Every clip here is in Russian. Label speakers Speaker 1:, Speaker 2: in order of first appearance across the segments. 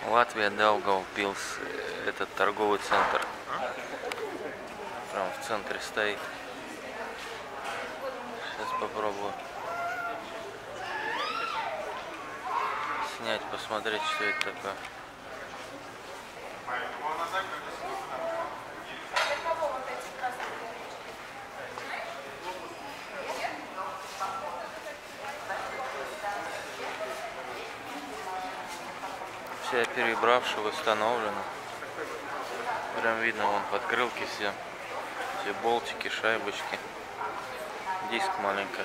Speaker 1: Латвия, Даугавпилс, этот торговый центр. Прям в центре стоит. Сейчас попробую снять, посмотреть, что это такое. Вся перебравшая установлена. Прям видно, вон подкрылки все болтики, шайбочки. Диск маленький.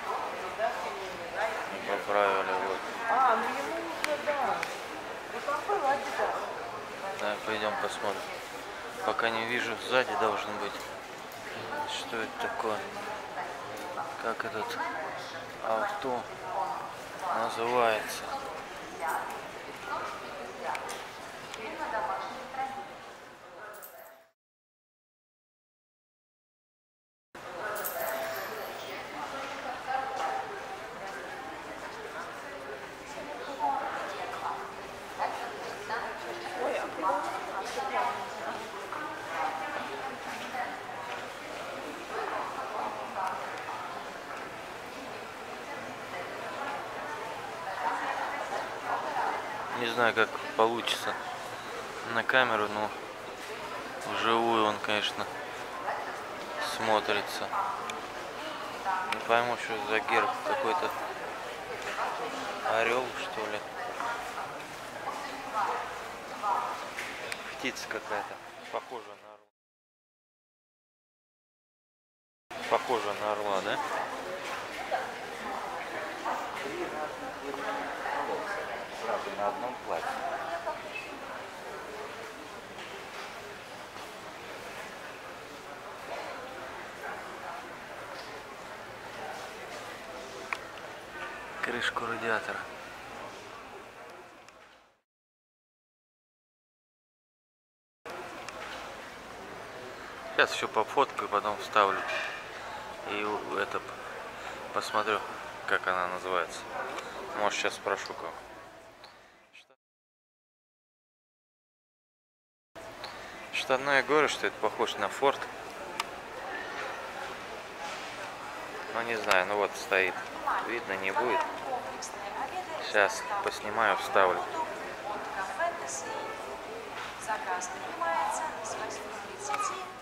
Speaker 1: И поправили вот. Да, пойдем посмотрим. Пока не вижу, сзади должен быть. Что это такое? Как этот авто называется? Не знаю, как получится на камеру, но вживую он, конечно, смотрится. Не пойму, что за герб, какой-то орел, что ли. Птица какая-то, похожа на орла. Похожа на орла, да?
Speaker 2: Правда, на одном платье.
Speaker 1: Крышку радиатора. Сейчас еще пофоткаю, потом вставлю. И это посмотрю, как она называется. Может, сейчас спрошу кого. Что одно я говорю, что это похож на Форд. Ну не знаю, ну вот стоит. Видно не будет. Сейчас поснимаю, вставлю.
Speaker 3: Заказ принимается с 8:30